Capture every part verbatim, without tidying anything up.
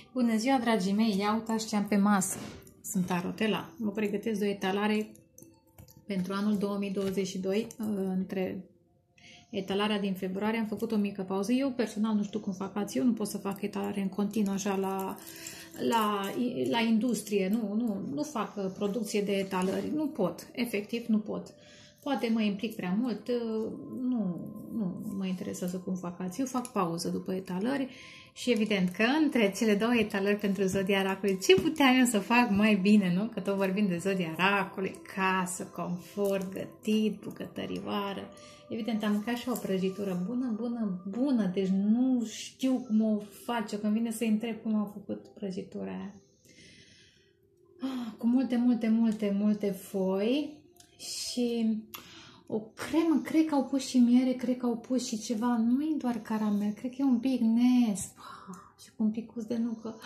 Bună ziua, dragii mei! Ia uitați ce am pe masă. Sunt tarotela. Mă pregătesc de o etalare pentru anul două mii douăzeci și doi. Între etalarea din februarie am făcut o mică pauză. Eu personal nu știu cum fac eu, nu pot să fac etalare în continuu așa la, la, la industrie. Nu, nu, nu fac producție de etalări. Nu pot. Efectiv nu pot. Poate mă implic prea mult, nu, nu mă interesează cum fac alții. Eu fac pauză după etalări și evident că între cele două etalări pentru Zodia Racului, ce puteam eu să fac mai bine, nu? Că tot vorbim de Zodia Racului, casă, confort, gătit, bucătărioară. Evident, am mâncat și o prăjitură bună, bună, bună, deci nu știu cum o face, când vine să-i întreb cum au făcut prăjitura aia. Ah, cu multe, multe, multe, multe foi. Și o cremă, cred că au pus și miere, cred că au pus și ceva, nu e doar caramel, cred că e un pic nesp și cu un picuț de nucă.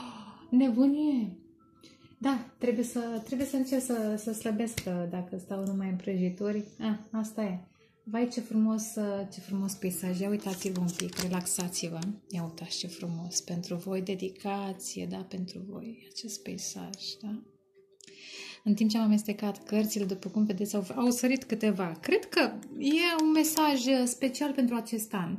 Nebunie! Da, trebuie să, trebuie să încerc să, să slăbesc dacă stau numai în prăjituri. Ah, asta e. Vai, ce frumos, ce frumos peisaj. Ia uitați-vă un pic, relaxați-vă. Ia uitați ce frumos. Pentru voi, dedicație, da, pentru voi, acest peisaj, da? În timp ce am amestecat cărțile, după cum vedeți, au, au sărit câteva. Cred că e un mesaj special pentru acest an.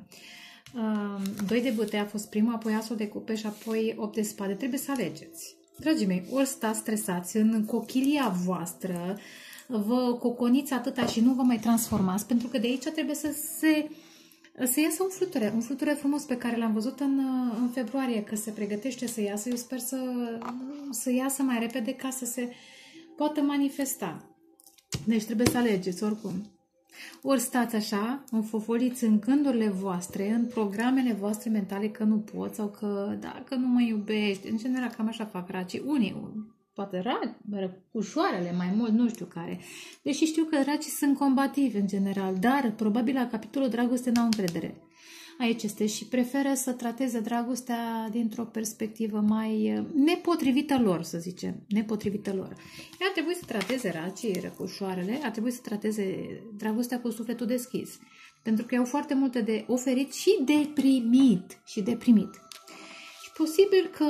Uh, doi de bâte a fost prima, apoi asul de cupe și apoi opt de spade. Trebuie să alegeți. Dragii mei, ori stați stresați în cochilia voastră, vă coconiți atâta și nu vă mai transformați, pentru că de aici trebuie să se... să iasă un fluture, un fluture frumos pe care l-am văzut în, în februarie, că se pregătește să iasă. Eu sper să, să iasă mai repede ca să se poată manifesta. Deci trebuie să alegeți oricum. Ori stați așa, înfofoliți în gândurile voastre, în programele voastre mentale că nu pot sau că dacă nu mă iubești. În general cam așa fac racii. Unii, poate ușoarele mai mult, nu știu care. Deși știu că racii sunt combativi în general, dar probabil la capitolul dragoste n-au încredere. Aici este și preferă să trateze dragostea dintr-o perspectivă mai nepotrivită lor, să zicem, nepotrivită lor. Ea ar trebui să trateze racii, răcușoarele, ar trebui să trateze dragostea cu sufletul deschis, pentru că au foarte multe de oferit și de primit, și de primit. Și posibil că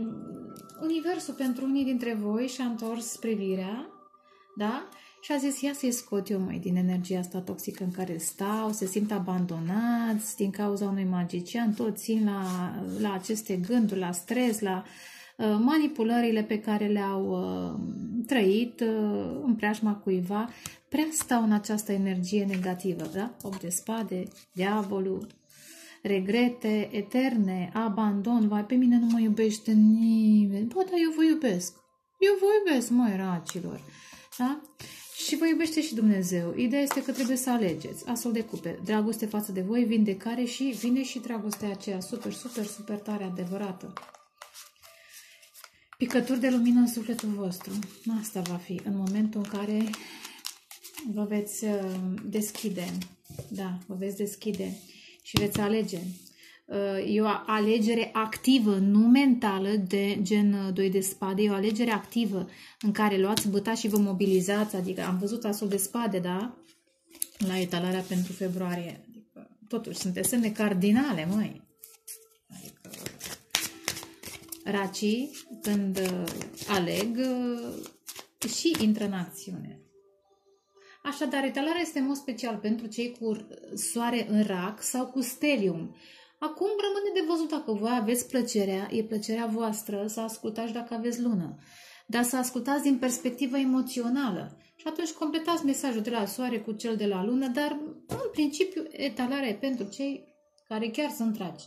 universul pentru unii dintre voi și-a întors privirea, da? Și a zis, ia să-i scot eu mai din energia asta toxică în care stau, se simt abandonați din cauza unui magician, tot țin la, la aceste gânduri, la stres, la uh, manipulările pe care le-au uh, trăit uh, în preajma cuiva, prea stau în această energie negativă, da? opt de spade, diavolul, regrete eterne, abandon, vai, pe mine nu mă iubește nimeni, bă, dar eu vă iubesc, eu vă iubesc, măi, racilor, da? Și vă iubește și Dumnezeu. Ideea este că trebuie să alegeți. Asul de cupe, dragoste față de voi, vindecare și vine și dragostea aceea super, super, super tare, adevărată. Picături de lumină în sufletul vostru. Asta va fi în momentul în care vă veți deschide. Da, vă veți deschide și veți alege. E o alegere activă, nu mentală, de gen doi de spade, e o alegere activă în care luați băta și vă mobilizați, adică am văzut asul de spade, da? La etalarea pentru februarie. Adică, totuși, sunt semne cardinale, măi. Adică, racii, când aleg, și intră în acțiune. Așadar, etalarea este în mod special pentru cei cu soare în rac sau cu stelium. Acum rămâne de văzut dacă voi aveți plăcerea, e plăcerea voastră să ascultați dacă aveți lună, dar să ascultați din perspectivă emoțională. Și atunci completați mesajul de la soare cu cel de la lună, dar în principiu etalarea e pentru cei care chiar sunt raci.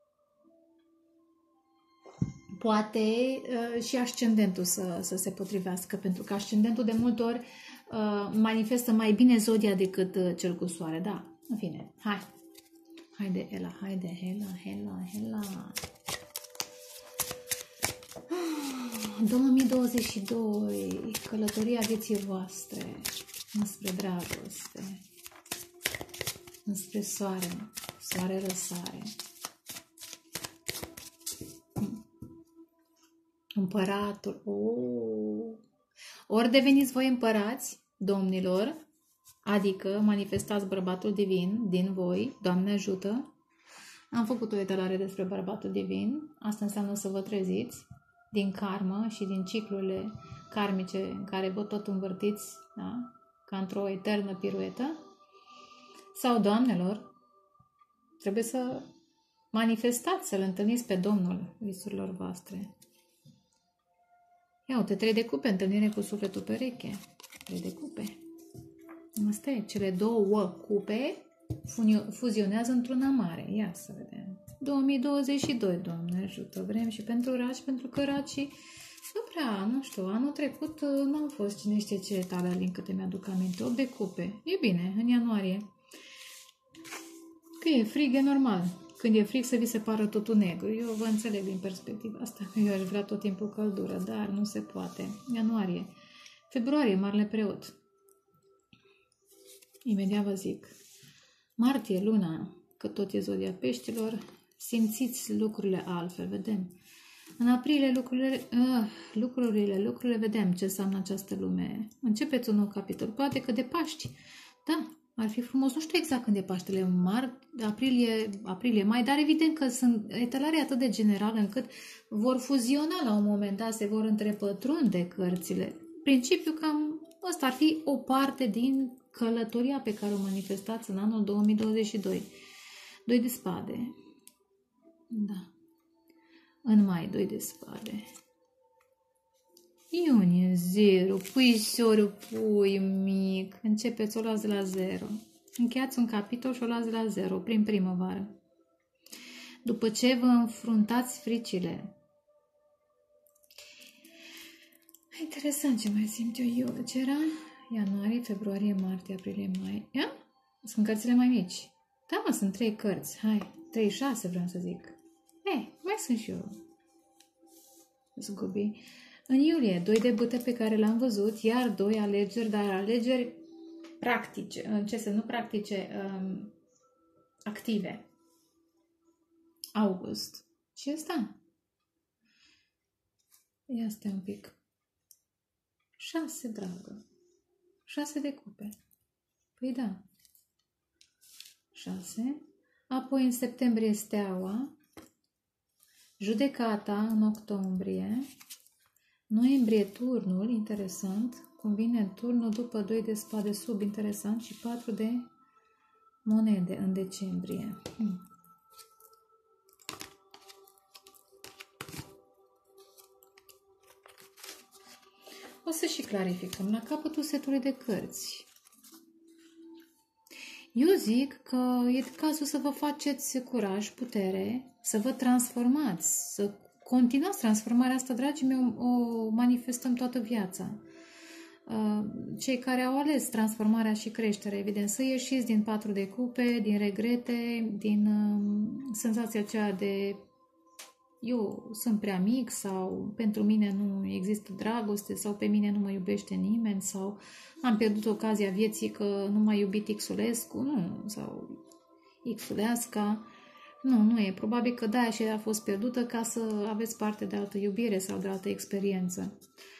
Poate uh, și ascendentul să, să se potrivească, pentru că ascendentul de multe ori uh, manifestă mai bine zodia decât uh, cel cu soare. Da, în fine, hai! Haide, Ela, haide, Ela, Ela, Ela. două mii douăzeci și doi, călătoria vieții voastre înspre dragoste, înspre soare, soare răsare. Împăratul, oh. Ori deveniți voi împărați, domnilor, adică manifestați bărbatul divin din voi, Doamne ajută, Am făcut o etalare despre bărbatul divin. Asta înseamnă să vă treziți din karmă și din ciclurile karmice în care vă tot învârtiți, da? Ca într-o eternă piruetă. Sau, doamnelor, trebuie să manifestați, să-L întâlniți pe Domnul visurilor voastre. Ia uite, trei de cupe, întâlnire cu sufletul pereche. Trei de cupe. Asta e, cele două cupe fuzionează într-una mare. Ia să vedem. două mii douăzeci și doi, Doamne ajută. Vrem și pentru raci, pentru că racii nu prea, nu știu, anul trecut nu au fost cine știe ce etale, din câte mi-aduc aminte. opt de cupe. E bine, în ianuarie. Că e frig, e normal. Când e frig să vi se pară totul negru. Eu vă înțeleg din perspectiva asta. Eu aș vrea tot timpul căldură, dar nu se poate. Ianuarie. Februarie, Marele Preot. Imediat vă zic. Martie, luna, că tot e zodia peștilor, simțiți lucrurile altfel, vedem. În aprilie, lucrurile, uh, lucrurile, lucrurile, vedem ce înseamnă această lume. Începeți un nou capitol, poate că de Paști. Da, ar fi frumos, nu știu exact când e Paștele, mar, aprilie, aprilie, mai, dar evident că sunt etalare atât de generală încât vor fuziona la un moment dat, se vor întrepătrunde cărțile. Principiul cam ăsta ar fi o parte din călătoria pe care o manifestați în anul două mii douăzeci și doi. Doi de spade. Da. În mai, doi de spade. Iunie, zero. Puișorul, pui mic. Începeți, o luați de la zero. Încheiați un capitol și o luați de la zero, prin primăvară. După ce vă înfruntați fricile. Interesant ce mai simt eu. eu. Ce era? Ianuarie, februarie, martie, aprilie, mai. Ia? Sunt cărțile mai mici. Da, mă, sunt trei cărți. Hai, trei șase vreau să zic. Ei, mai sunt și eu. Zgubi. În iulie, doi de bâte pe care l-am văzut, iar doi alegeri, dar alegeri practice. Ce să nu practice? Um, active. August. Și ăsta? Ia stai un pic. Șase, dragă. Șase de cupe. Păi da. Șase. Apoi în septembrie steaua. Judecata în octombrie. Noiembrie turnul, interesant. Cum vine turnul după doi de spade sub, interesant. Și patru de monede în decembrie. Hmm. O să și clarificăm la capătul setului de cărți. Eu zic că e cazul să vă faceți curaj, putere, să vă transformați, să continuați transformarea asta, dragii mei, o manifestăm toată viața. Cei care au ales transformarea și creșterea, evident, să ieșiți din patru de cupe, din regrete, din senzația aceea de eu sunt prea mic sau pentru mine nu există dragoste sau pe mine nu mă iubește nimeni sau am pierdut ocazia vieții că nu m-a iubit Xulescu, nu, sau Xuleasca. Nu, nu e. Probabil că de-aia și a fost pierdută ca să aveți parte de altă iubire sau de altă experiență.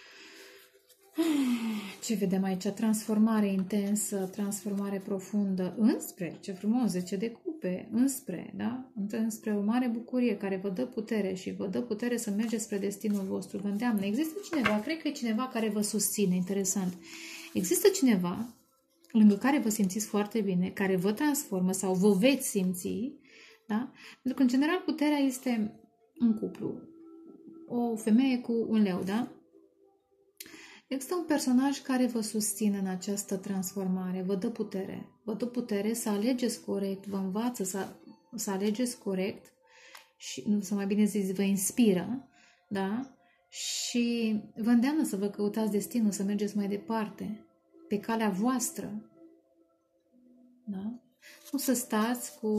Ce vedem aici? Transformare intensă, transformare profundă, înspre, ce frumos, zece de cupe, înspre, da? Înspre o mare bucurie care vă dă putere și vă dă putere să mergeți spre destinul vostru. Vă îndeamnă. Există cineva, cred că e cineva care vă susține, interesant. Există cineva lângă care vă simțiți foarte bine, care vă transformă sau vă veți simți, da? Pentru că, în general, puterea este în cuplu. O femeie cu un leu, da? Există un personaj care vă susține în această transformare, vă dă putere. Vă dă putere să alegeți corect, vă învață să, să alegeți corect și, nu să mai bine zis, vă inspiră, da? Și vă îndeamnă să vă căutați destinul, să mergeți mai departe, pe calea voastră, da? Nu să stați cu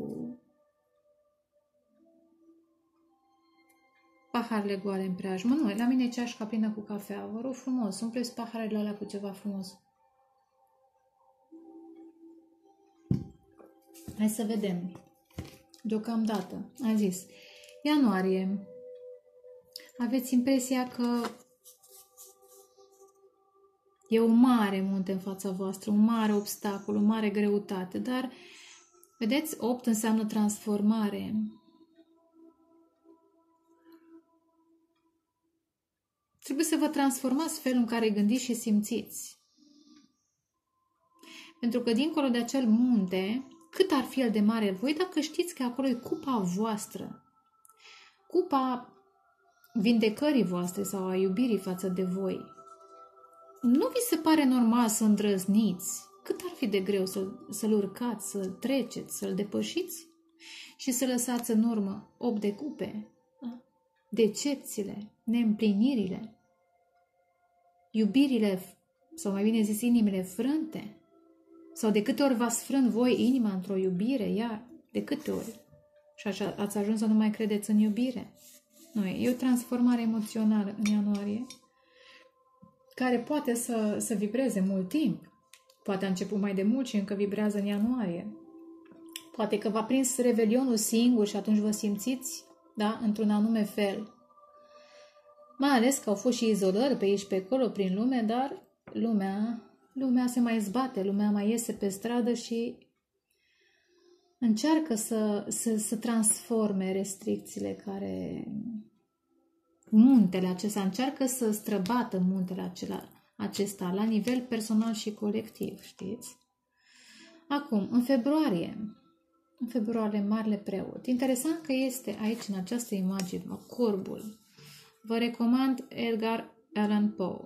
paharele goale în preajmă. Nu, la mine e ceașca plină cu cafea. Vă rog frumos, umpleți paharele alea cu ceva frumos. Hai să vedem. Deocamdată, am zis. Ianuarie. Aveți impresia că e o mare munte în fața voastră, un mare obstacol, o mare greutate, dar Vedeți, opt înseamnă transformare. Trebuie să vă transformați felul în care gândiți și simțiți. Pentru că dincolo de acel munte, cât ar fi el de mare voi, dacă știți că acolo e cupa voastră, cupa vindecării voastre sau a iubirii față de voi, nu vi se pare normal să îndrăzniți? Cât ar fi de greu să, să-l urcați, să-l treceți, să-l depășiți și să lăsați în urmă opt de cupe, decepțiile, neîmplinirile, iubirile, sau mai bine zis inimile frânte? Sau de câte ori v-ați frânt voi inima într-o iubire, iar de câte ori? Și așa ați ajuns să nu mai credeți în iubire? Nu, e o transformare emoțională în ianuarie, care poate să, să vibreze mult timp. Poate a început mai de mult și încă vibrează în ianuarie. Poate că v-a prins revelionul singur și atunci vă simțiți, da, într-un anume fel. Mai ales că au fost și izolări pe aici, pe acolo, prin lume, dar lumea, lumea se mai zbate, lumea mai iese pe stradă și încearcă să, să, să transforme restricțiile care... Muntele acesta, încearcă să străbată muntele acela, acesta la nivel personal și colectiv, știți? Acum, în februarie, în februarie, Marele Preot. Interesant că este aici, în această imagine, corbul. Vă recomand Edgar Allan Poe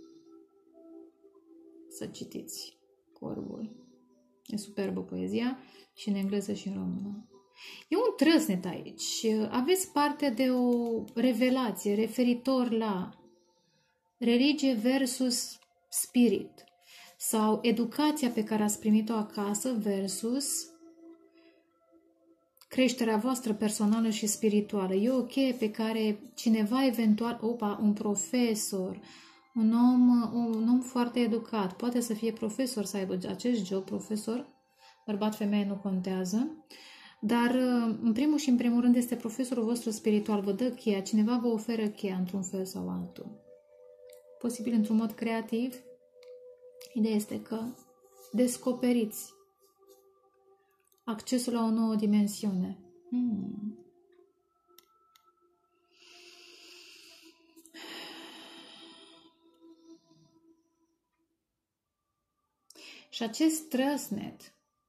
să citiți Corbul. E superbă poezia și în engleză și în română. E un trăsnet aici. Aveți parte de o revelație referitor la religie versus spirit sau educația pe care ați primit-o acasă versus creșterea voastră personală și spirituală. E o cheie pe care cineva eventual, opa, un profesor, un om, un om foarte educat, poate să fie profesor, să aibă acest job, profesor, bărbat, femeie, nu contează, dar în primul și în primul rând este profesorul vostru spiritual, vă dă cheia, cineva vă oferă cheia într-un fel sau altul. Posibil într-un mod creativ. Ideea este că descoperiți accesul la o nouă dimensiune. Hmm. Și acest trăsnet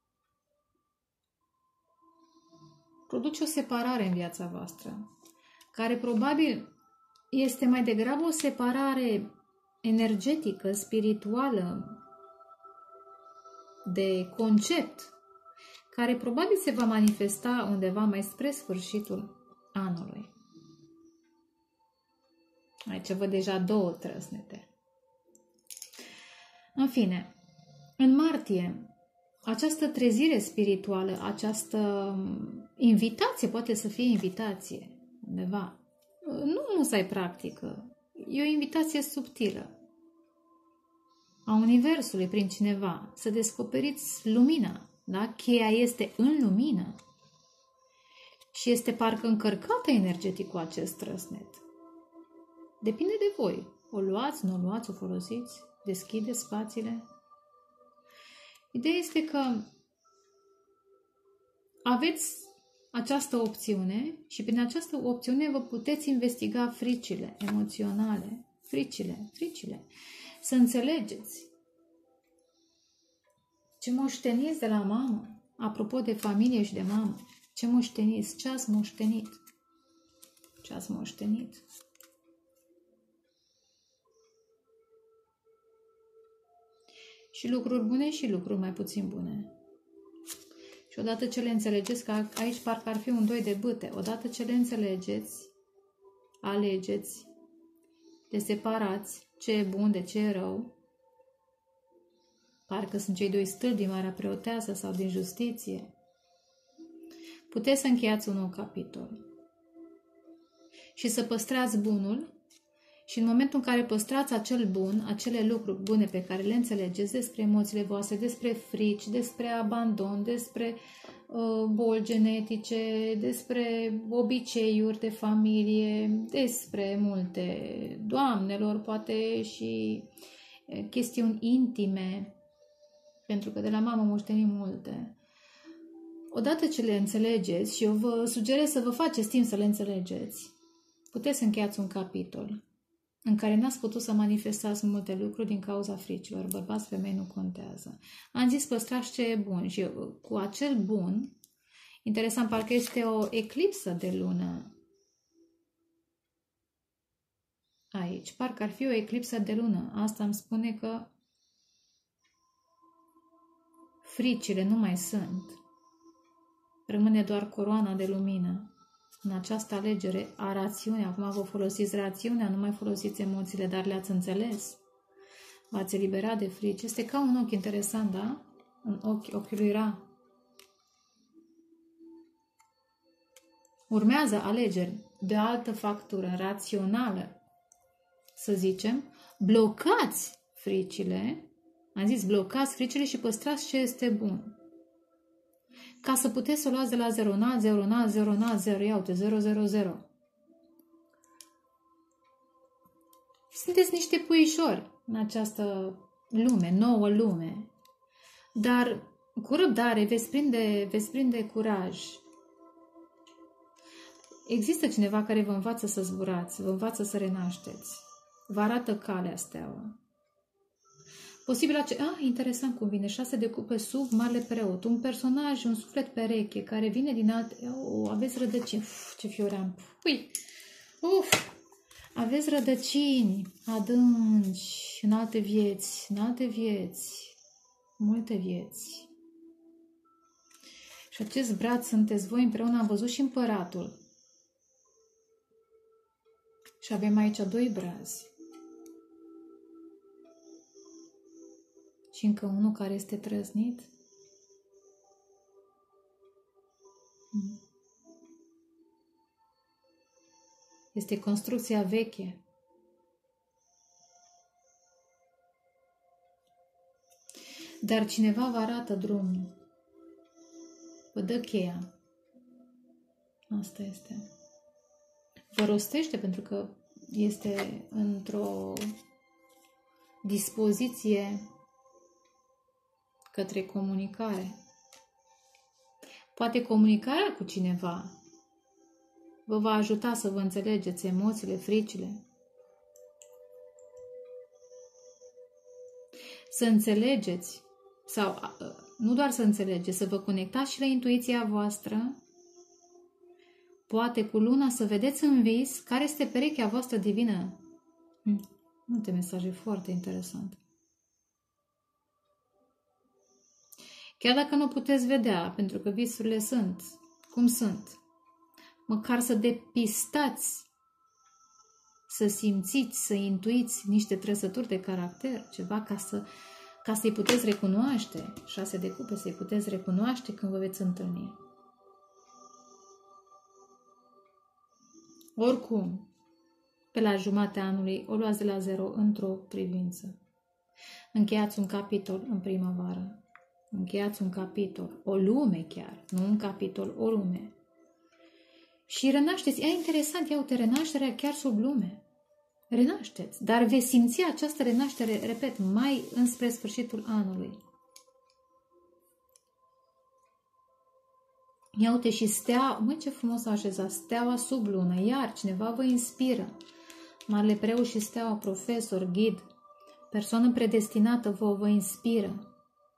produce o separare în viața voastră, care probabil este mai degrabă o separare energetică, spirituală, de concept, care probabil se va manifesta undeva mai spre sfârșitul anului. Aici văd deja două trăsnete. În fine, în martie, această trezire spirituală, această invitație, poate să fie invitație undeva, nu musai practică, e o invitație subtilă a Universului prin cineva, să descoperiți lumina, da? Cheia este în lumină și este parcă încărcată energetic cu acest trăsnet. Depinde de voi. O luați, nu o luați, o folosiți, deschideți spațiile. Ideea este că aveți această opțiune și prin această opțiune vă puteți investiga fricile emoționale, fricile, fricile, să înțelegeți ce moșteniți de la mamă, apropo de familie și de mamă, ce moșteniți, ce ați moștenit, ce ați moștenit. Și lucruri bune și lucruri mai puțin bune. Și odată ce le înțelegeți, că aici parcă ar fi un doi de bâte, odată ce le înțelegeți, alegeți, le separați ce e bun de ce e rău, parcă sunt cei doi stâlpi din Marea Preoteasă sau din Justiție, puteți să încheiați un nou capitol și să păstrați bunul. Și în momentul în care păstrați acel bun, acele lucruri bune pe care le înțelegeți despre emoțiile voastre, despre frici, despre abandon, despre uh, boli genetice, despre obiceiuri de familie, despre multe, doamnelor, poate și uh, chestiuni intime, pentru că de la mamă moștenim multe. odată ce le înțelegeți, și eu vă sugerez să vă faceți timp să le înțelegeți, puteți să încheiați un capitol în care n-ați putut să manifestați multe lucruri din cauza fricilor. Bărbați, femei, nu contează. Am zis păstrați ce e bun și eu, cu acel bun, interesant, parcă este o eclipsă de lună aici. Parcă ar fi o eclipsă de lună. Asta îmi spune că fricile nu mai sunt. Rămâne doar coroana de lumină. În această alegere a rațiunii, acum vă folosiți rațiunea, nu mai folosiți emoțiile, dar le-ați înțeles. V-ați eliberat de frici. Este ca un ochi interesant, da? Un ochi, ochiul lui Ra. Urmează alegeri de altă factură, rațională, să zicem. Blocați fricile, am zis blocați fricile și păstrați ce este bun. Ca să puteți să o luați de la zero, na, zero, na, zero, na, zero, ia uite, zero, zero, zero. Sunteți niște puișori în această lume, nouă lume. Dar cu răbdare veți prinde, veți prinde curaj. Există cineva care vă învață să zburați, vă învață să renașteți. Vă arată calea steaua. Posibil ace... Ah, interesant cum vine. Șase de cupe sub Marele Preot. Un personaj, un suflet pereche, care vine din alte... Oh, aveți rădăcini. Uf, ce fioream. Ui! Uf! Aveți rădăcini adânci în alte vieți, în alte vieți, multe vieți. Și acest braț sunteți voi împreună. Am văzut și împăratul. Și avem aici doi brazi. Și încă unul care este trăznit. Este construcția veche. Dar cineva vă arată drumul. Vă dă cheia. Asta este. Vă rostește pentru că este într-o dispoziție către comunicare. Poate comunicarea cu cineva vă va ajuta să vă înțelegeți emoțiile, fricile. Să înțelegeți, sau nu doar să înțelegeți, să vă conectați și la intuiția voastră. Poate cu luna să vedeți în vis care este perechea voastră divină. Hm, multe mesaje foarte interesante. Chiar dacă nu puteți vedea, pentru că visurile sunt cum sunt, măcar să depistați, să simțiți, să intuiți niște trăsături de caracter, ceva ca să ca să-i puteți recunoaște, șase de cupe, să-i puteți recunoaște când vă veți întâlni. Oricum, pe la jumatea anului, o luați de la zero într-o privință. Încheiați un capitol în primăvară. Încheiați un capitol, o lume chiar, nu un capitol, o lume. Și renașteți. E interesant, ia uite, renașterea chiar sub lume. Renașteți, dar veți simți această renaștere, repet, mai înspre sfârșitul anului. Ia uite și steaua, măi ce frumos a așezat, steaua sub lună, iar cineva vă inspiră. Marele Preot și steaua, profesor, ghid, persoană predestinată vă, vă inspiră.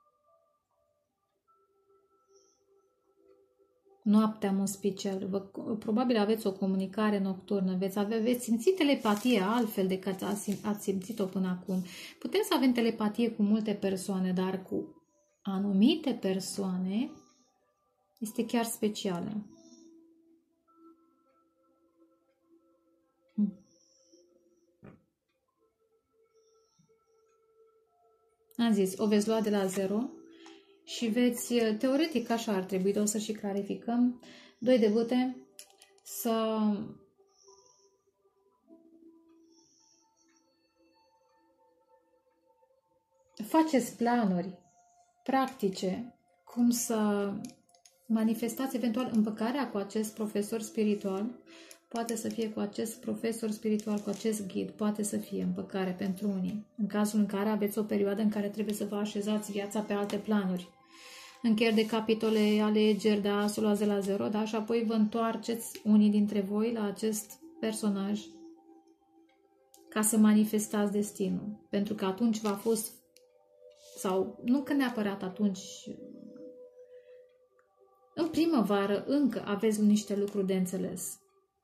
Noaptea, în special, vă, probabil aveți o comunicare nocturnă, veți, avea, veți simți telepatie altfel decât ați, ați simțit-o până acum. Putem să avem telepatie cu multe persoane, dar cu anumite persoane este chiar specială. Hm. Am zis, o veți lua de la zero. Și veți, teoretic așa ar trebui, o să și clarificăm, doi de bâte, să faceți planuri practice, cum să manifestați eventual împăcarea cu acest profesor spiritual, poate să fie cu acest profesor spiritual, cu acest ghid, poate să fie împăcare pentru unii, în cazul în care aveți o perioadă în care trebuie să vă așezați viața pe alte planuri. încheieri de capitole, alegeri, da, să o luați de la zero, da, și apoi vă întoarceți unii dintre voi la acest personaj ca să manifestați destinul. Pentru că atunci v-a fost, sau nu că neapărat atunci, în primăvară încă aveți niște lucruri de înțeles.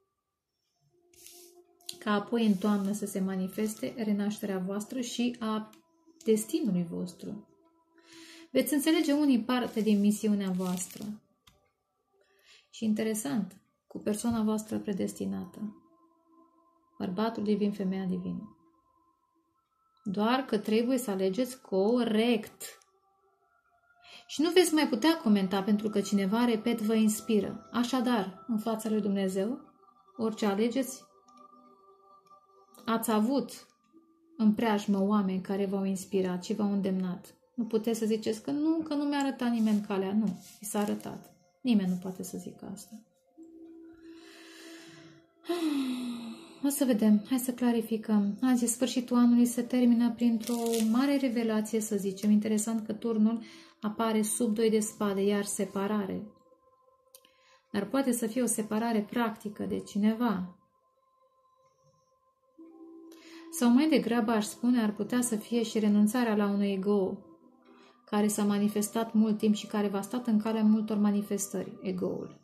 Ca apoi în toamnă să se manifeste renașterea voastră și a destinului vostru. Veți înțelege unii parte din misiunea voastră. Și interesant, cu persoana voastră predestinată. Bărbatul divin, femeia divină. Doar că trebuie să alegeți corect. Și nu veți mai putea comenta pentru că cineva, repet, vă inspiră. Așadar, în fața lui Dumnezeu, orice alegeți, ați avut în preajmă oameni care v-au inspirat și v-au îndemnat. Nu puteți să ziceți că nu, că nu mi-a arătat nimeni calea. Nu, i s-a arătat. Nimeni nu poate să zică asta. O să vedem, hai să clarificăm. Azi, sfârșitul anului se termină printr-o mare revelație, să zicem. Interesant că turnul apare sub doi de spade, iar separare. Dar poate să fie o separare practică de cineva. Sau mai degrabă, aș spune, ar putea să fie și renunțarea la un ego care s-a manifestat mult timp și care v-a stat în calea multor manifestări, ego-ul.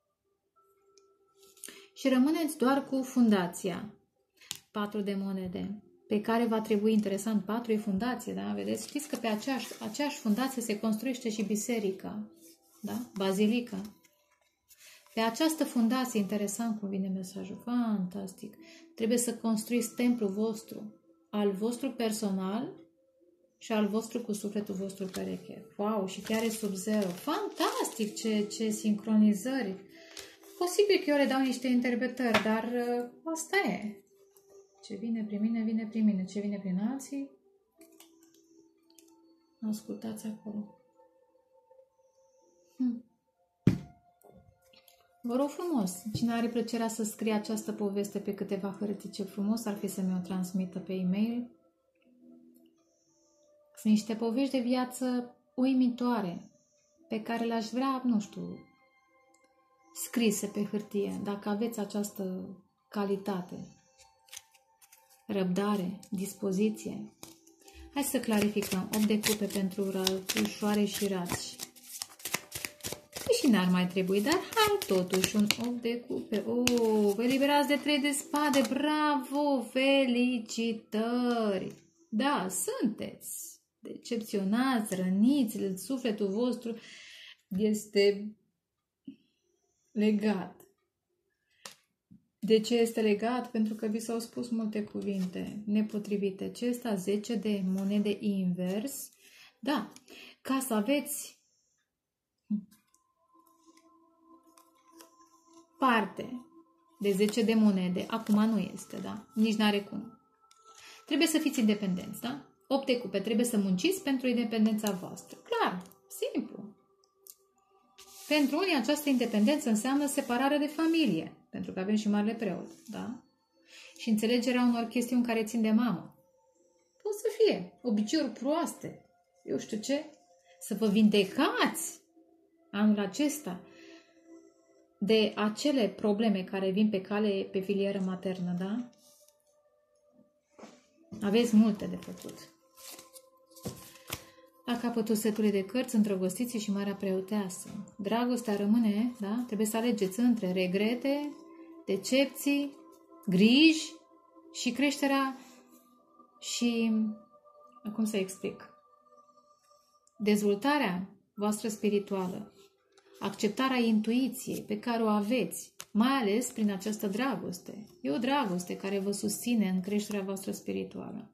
Și rămâneți doar cu fundația, patru de monede, pe care va trebui, interesant, patru e fundație, da? Vedeți? Știți că pe aceeași, aceeași fundație se construiește și biserica, da? Bazilica. Pe această fundație, interesant cum vine mesajul, fantastic, trebuie să construiți templul vostru, al vostru personal și al vostru cu sufletul vostru pereche. Wow, și chiar e sub zero. Fantastic, ce, ce sincronizări! Posibil că eu le dau niște interpretări, dar uh, asta e. Ce vine prin mine, vine prin mine. Ce vine prin alții, ascultați acolo. Hm. Vă rog frumos, cine are plăcerea să scrie această poveste pe câteva hârtii, ce frumos ar fi să mi-o transmită pe e-mail. Sunt niște povești de viață uimitoare, pe care le-aș vrea, nu știu, scrise pe hârtie, dacă aveți această calitate, răbdare, dispoziție. Hai să clarificăm. opt de cupe pentru ușoare și rați. Și n-ar mai trebui, dar hai totuși un opt de cupe. Oh, vă eliberați de trei de spade. Bravo, felicitări! Da, sunteți decepționați, răniți, sufletul vostru este legat. De ce este legat? Pentru că vi s-au spus multe cuvinte nepotrivite. Ce este zece de monede invers? Da, ca să aveți parte de zece de monede, acum nu este, da? Nici n-are cum. Trebuie să fiți independenți, da? opt de cupe, trebuie să munciți pentru independența voastră. Clar, simplu. Pentru unii această independență înseamnă separare de familie, pentru că avem și marele preot, da? Și înțelegerea unor chestiuni care țin de mamă. Pot să fie obiceiuri proaste, eu știu ce, să vă vindecați anul acesta de acele probleme care vin pe cale, pe filieră maternă, da? Aveți multe de făcut. La capătul setului de cărți, îndrăgostiții și Marea Preoteasă. Dragostea rămâne, da? Trebuie să alegeți între regrete, decepții, griji și creșterea și, cum să explic, dezvoltarea voastră spirituală, acceptarea intuiției pe care o aveți, mai ales prin această dragoste. E o dragoste care vă susține în creșterea voastră spirituală.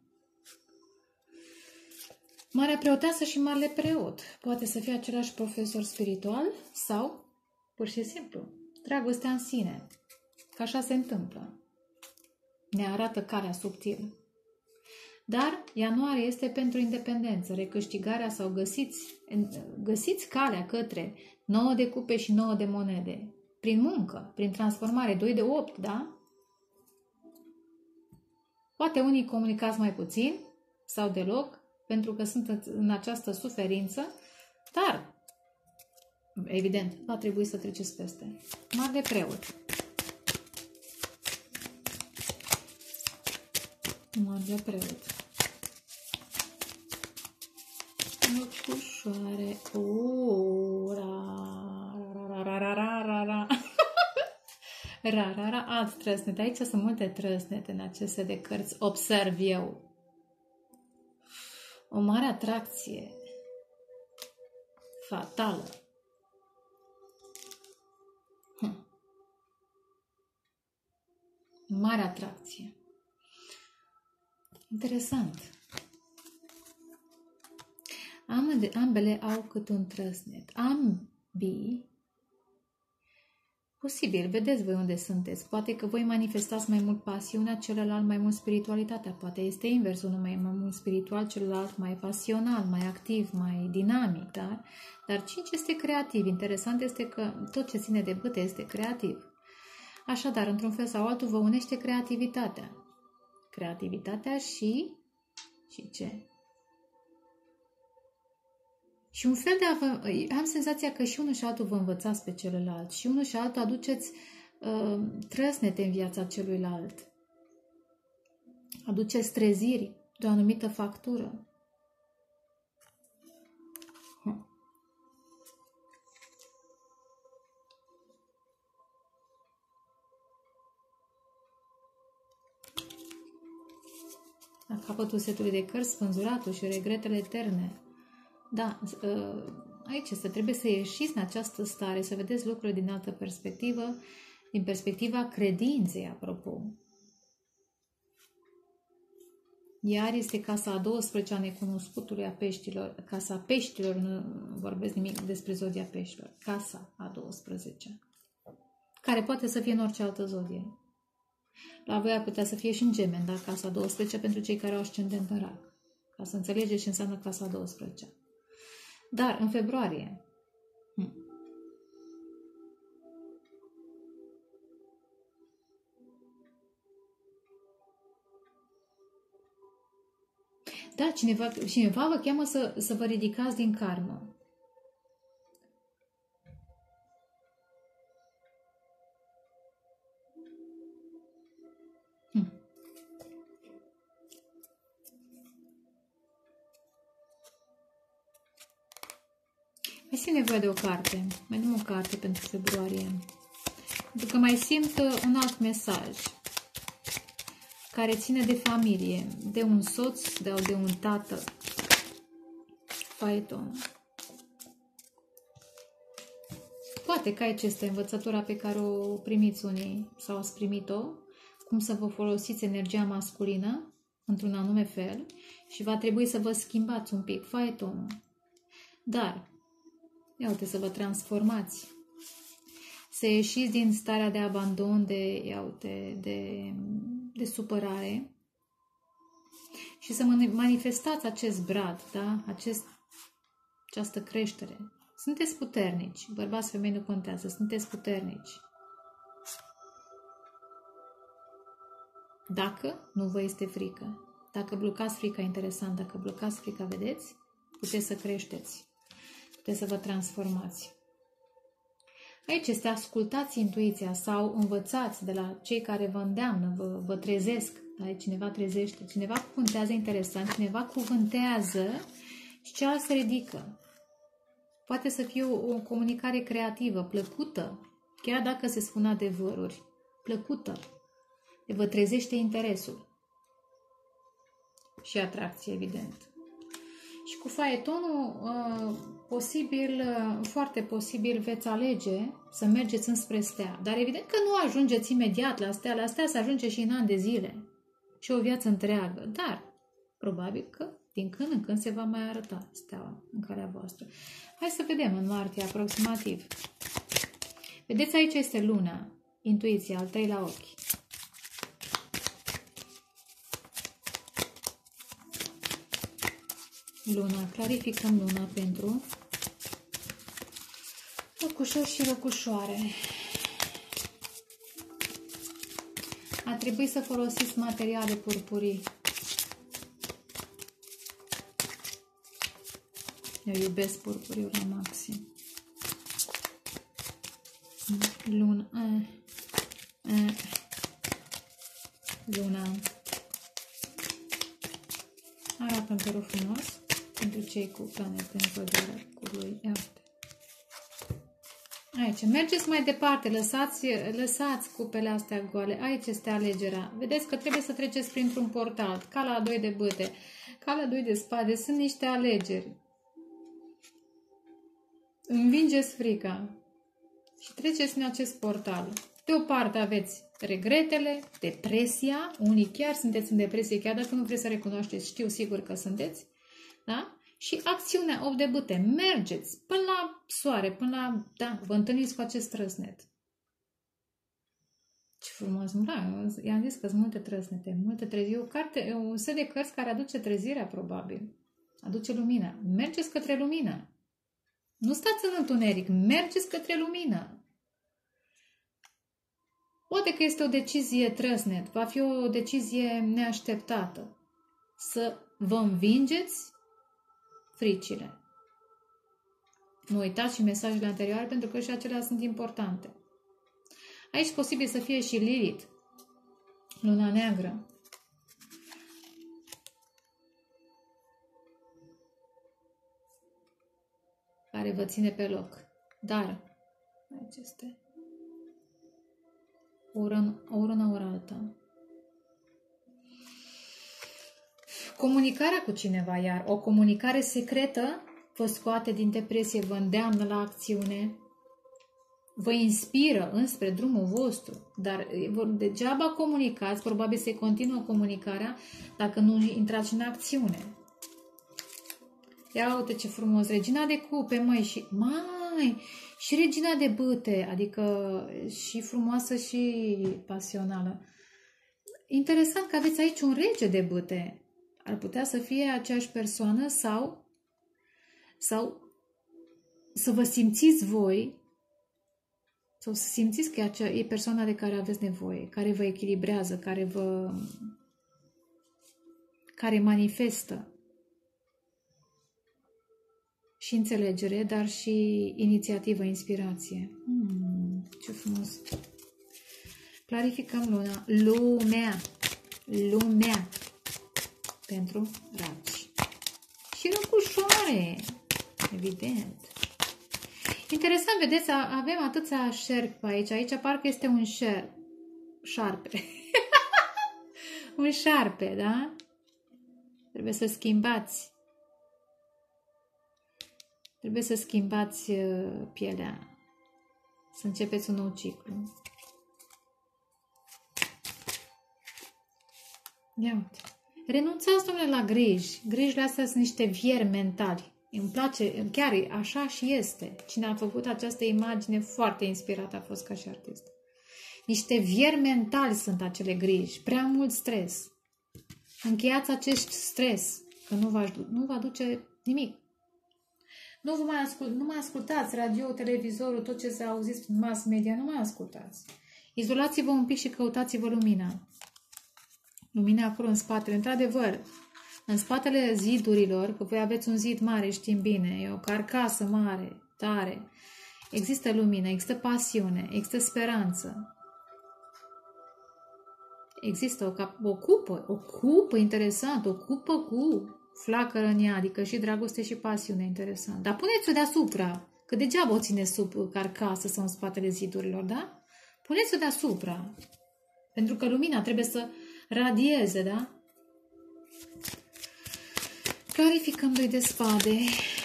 Marea Preoteasă și Marele Preot poate să fie același profesor spiritual sau, pur și simplu, dragostea în sine. Că așa se întâmplă. Ne arată calea subtil. Dar ianuarie este pentru independență, recâștigarea sau găsiți, găsiți calea către nouă de cupe și nouă de monede. Prin muncă, prin transformare, doi de opt, da? Poate unii comunicați mai puțin sau deloc, pentru că sunt în această suferință, dar Evident, va trebui să treceți peste. Mare preot. Mare preot. Lăcușoare. O, ra, ra, ra, ra, ra, ra, ra. Ra, ra, ra, alt trăsnet. Aici sunt multe trăsnete în aceste de cărți. Observ eu. O mare atracție. Fatală. Hm. Mare atracție. Interesant. Ambele au cât un trăsnet. Ambii. Posibil, vedeți voi unde sunteți. Poate că voi manifestați mai mult pasiunea, celălalt mai mult spiritualitatea. Poate este invers, unul mai, mai mult spiritual, celălalt mai pasional, mai activ, mai dinamic. Dar, dar cinci este creativ. Interesant este că tot ce ține de bâte este creativ. Așadar, într-un fel sau altul, vă unește creativitatea. Creativitatea și... și ce? Și un fel de a vă, am senzația că și unul și altul vă învățați pe celălalt și unul și altul aduceți uh, trăsnete în viața celuilalt. Aduceți treziri de o anumită factură. Hm. La capătul setului de cărți, spânzuratul și regretele eterne. Da, aici este, trebuie să ieșiți în această stare, să vedeți lucrurile din altă perspectivă, din perspectiva credinței, apropo. Iar este casa a douăsprezecea a necunoscutului a peștilor, casa a peștilor, nu vorbesc nimic despre zodia peștilor, casa a douăsprezecea, care poate să fie în orice altă zodie. La voi ar putea să fie și în Gemeni, dar casa a douăsprezecea pentru cei care au ascendent în Rac, ca să înțelegeți ce înseamnă casa a douăsprezecea. Dar, în februarie, hm. da, cineva, cineva vă cheamă să, să vă ridicați din karmă. Hm. Mai simt nevoie de o carte. Mai dăm o carte pentru februarie. Pentru că mai simt un alt mesaj care ține de familie, de un soț, de, de un tată. Faeton. Poate că aici este învățătura pe care o primiți unii sau ați primit-o, cum să vă folosiți energia masculină într-un anume fel și va trebui să vă schimbați un pic faetonul. Dar ia uite, să vă transformați. Să ieșiți din starea de abandon, de, ia uite, de, de supărare și să manifestați acest brad, da? Acest, această creștere. Sunteți puternici. Bărbați, femei, nu contează. Sunteți puternici. Dacă nu vă este frică. Dacă blocați frica, interesant, dacă blocați frica, vedeți, puteți să creșteți. Puteți să vă transformați. Aici este ascultați intuiția sau învățați de la cei care vă îndeamnă, vă, vă trezesc. Da? Cineva trezește, cineva cuvântează interesant, cineva cuvântează și celălalt se ridică. Poate să fie o, o comunicare creativă, plăcută, chiar dacă se spun adevăruri, plăcută. De vă trezește interesul. Și atracție, evident. Și cu faetonul, uh, posibil, uh, foarte posibil veți alege să mergeți înspre stea. Dar evident că nu ajungeți imediat la stea. La stea se ajunge și în ani de zile. Și o viață întreagă. Dar, probabil că din când în când se va mai arăta steaua în calea voastră. Hai să vedem în martie, aproximativ. Vedeți, aici este luna. Intuiția, al treilea ochi. Luna, clarificăm luna pentru răcușori și răcușoare. A trebuit să folosiți materiale purpurii. Eu iubesc purpuriul la maxim. Luna. Uh, uh, luna. Arată un părul frumos pentru cei cu planete în zodiac cu lui. Ia uite. Aici, mergeți mai departe, lăsați, lăsați cupele astea goale. Aici este alegerea. Vedeți că trebuie să treceți printr-un portal, ca la doi de bâte, ca la doi de spade. Sunt niște alegeri. Învingeți frica și treceți în acest portal. De o parte aveți regretele, depresia, unii chiar sunteți în depresie, chiar dacă nu vreți să recunoașteți, știu sigur că sunteți, da? Și acțiunea, opt de bâte, mergeți până la soare, până la, da, vă întâlniți cu acest trăsnet. Ce frumos, da, i-am zis că sunt multe trăsnete, multe treziri, o carte, un set de cărți care aduce trezirea, probabil, aduce lumina. Mergeți către lumină. Nu stați în întuneric, mergeți către lumină. Poate că este o decizie trăsnet, va fi o decizie neașteptată. Să vă învingeți fricile. Nu uitați și mesajele anterioare, pentru că și acelea sunt importante. Aici posibil să fie și Lilith, luna neagră. Care vă ține pe loc. Dar, aici este ori una, ori alta. Comunicarea cu cineva, iar o comunicare secretă vă scoate din depresie, vă îndeamnă la acțiune, vă inspiră înspre drumul vostru, dar degeaba comunicați, probabil se continuă comunicarea dacă nu intrați în acțiune. Ia uite ce frumos, regina de cupe, măi, și mai, și regina de bâte, adică și frumoasă și pasională. Interesant că aveți aici un rege de bâte. Ar putea să fie aceeași persoană sau, sau să vă simțiți voi, sau să simțiți că e, acea, e persoana de care aveți nevoie, care vă echilibrează, care vă care manifestă și înțelegere, dar și inițiativă, inspirație. Hmm, ce frumos! Clarificăm luna. Lumea. Lumea. Pentru raci. Și răcușoare. Evident. Interesant, vedeți, avem atâția șerpi aici. Aici parcă este un șerp. Șarpe. Un șarpe, da? Trebuie să schimbați. Trebuie să schimbați pielea. Să începeți un nou ciclu. Ia uite. Renunțați, domnule, la griji. Grijile astea sunt niște vieri mentali. Îmi place, chiar așa și este. Cine a făcut această imagine foarte inspirată a fost ca și artist. Niște vieri mentali sunt acele griji. Prea mult stres. Încheiați acest stres, că nu va, nu va duce nimic. Nu, vă mai ascult, nu mai ascultați radio, televizorul, tot ce s-a auzit în mass media, nu mai ascultați. Izolați-vă un pic și căutați-vă lumina. Lumina acolo în spatele. Într-adevăr, în spatele zidurilor, că voi aveți un zid mare, știm bine, e o carcasă mare, tare, există lumină, există pasiune, există speranță. Există o, o cupă, o cupă interesantă, o cupă cu flacără în ea, adică și dragoste și pasiune, interesant. Dar puneți-o deasupra, că degeaba o ține sub carcasă sau în spatele zidurilor, da? Puneți-o deasupra, pentru că lumina trebuie să radieze, da? Clarificăm doi de spade.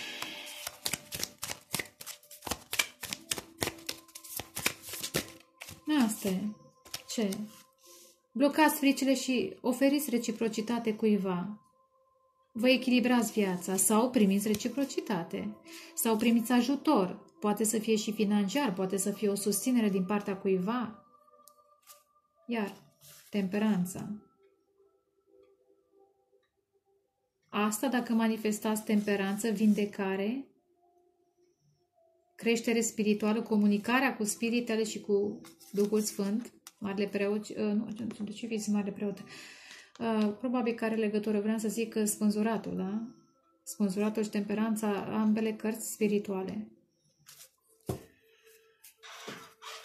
Asta e. Ce? Blocați fricile și oferiți reciprocitate cuiva. Vă echilibrați viața sau primiți reciprocitate. Sau primiți ajutor. Poate să fie și financiar, poate să fie o susținere din partea cuiva. Iar temperanța. Asta dacă manifestați temperanță, vindecare, creștere spirituală, comunicarea cu spiritele și cu Duhul Sfânt, Marele Preot, nu, de ce fiți Marele Preot? Probabil că are legătură, vreau să zic spânzuratul, da? Spânzuratul și temperanța, ambele cărți spirituale.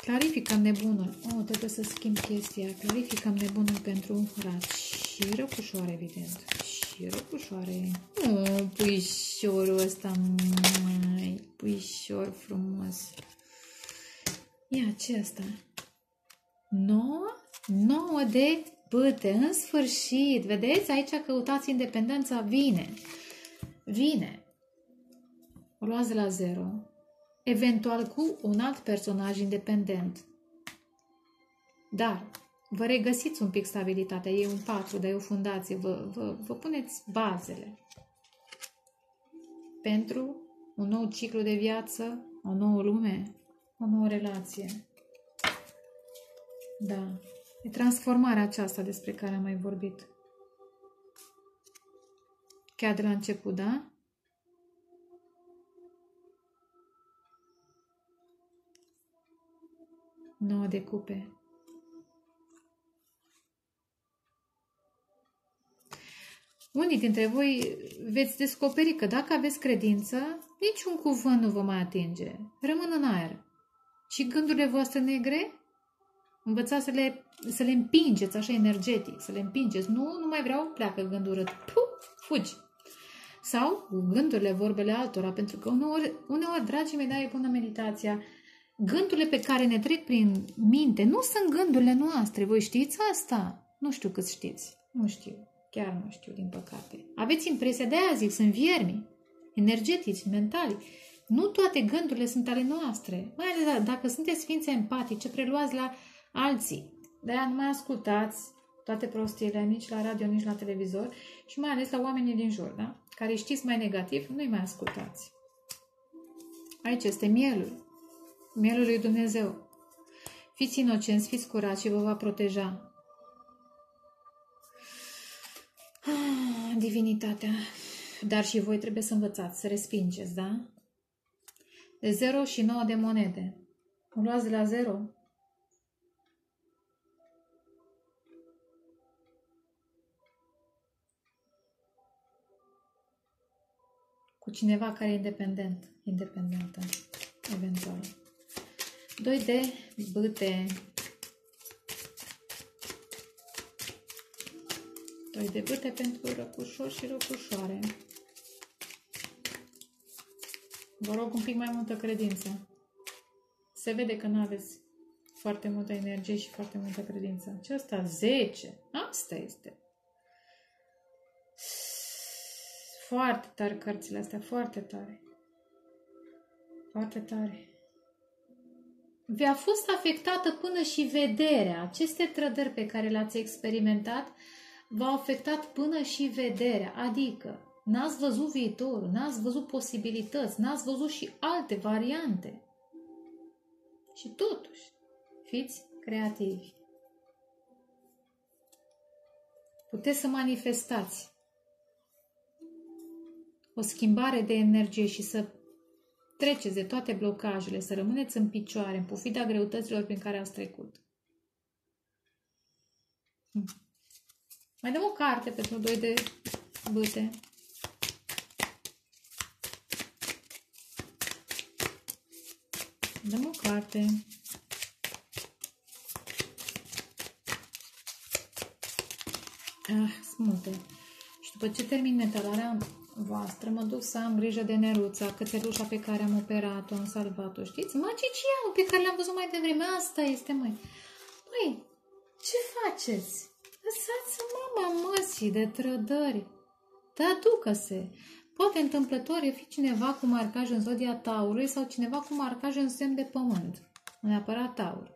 Clarificăm nebunul. Oh, trebuie să schimb chestia. Clarificăm nebunul pentru rat. Și răcușoare, evident. Și răcușoare. Oh, puișorul ăsta, mai. Puișor frumos. Ia, ce asta? Nouă? Nouă de bâte. În sfârșit. Vedeți? Aici căutați independența. Vine. Vine. O luați de la zero. Eventual cu un alt personaj independent. Dar vă regăsiți un pic stabilitatea. E un patru, dar e o fundație. Vă, vă, vă puneți bazele pentru un nou ciclu de viață, o nouă lume, o nouă relație. Da. E transformarea aceasta despre care am mai vorbit. Chiar de la început, da? Nouă de cupe. Unii dintre voi veți descoperi că dacă aveți credință, niciun cuvânt nu vă mai atinge. Rămân în aer. Și gândurile voastre negre, învățați să le, să le împingeți așa energetic, să le împingeți. Nu, nu mai vreau, pleacă gândul urât. Puh, fugi. Sau gândurile, vorbele altora, pentru că uneori, uneori dragii mei, da, e bună meditația. Gândurile pe care ne trec prin minte nu sunt gândurile noastre. Voi știți asta? Nu știu cât știți. Nu știu. Chiar nu știu, din păcate. Aveți impresia, de aia zic, sunt viermi energetici, mentali. Nu toate gândurile sunt ale noastre. Mai ales dacă sunteți ființe empatice, preluați la alții. De-aia nu mai ascultați toate prostiile, nici la radio, nici la televizor și mai ales la oamenii din jur, da? Care știți mai negativ, nu-i mai ascultați. Aici este mielul. Mielul lui Dumnezeu. Fiți inocenți, fiți curați și vă va proteja. Ah, divinitatea. Dar și voi trebuie să învățați, să respingeți, da? De zero și nouă de monede. O luați de la zero? Cu cineva care e independent. Independentă. Eventual. Doi de bâte. Doi de bâte pentru răcușor și răcușoare. Vă rog un pic mai multă credință. Se vede că nu aveți foarte multă energie și foarte multă credință. Ce asta? zece. Asta este. Foarte tare cărțile astea. Foarte tare. Foarte tare. Vi-a fost afectată până și vederea. Aceste trădări pe care le-ați experimentat v-au afectat până și vederea. Adică n-ați văzut viitorul, n-ați văzut posibilități, n-ați văzut și alte variante. Și totuși, fiți creativi. Puteți să manifestați o schimbare de energie și să treceți de toate blocajele, să rămâneți în picioare, în pofida greutăților prin care ați trecut. Hm. Mai dăm o carte pentru doi de bâte. Dăm o carte. Ah, sunt multe. Și după ce termin metalarea voastră, mă duc să am grijă de Neruța, cățelușa pe care am operat-o, am salvat-o, știți? Magicianul pe care l-am văzut mai devreme, asta este, măi. Măi, ce faceți? Lăsați mama măsii de trădări. Da, ducă-se. Poate întâmplător e fi cineva cu marcaj în zodia Taurului sau cineva cu marcaj în semn de pământ. Neapărat Taur.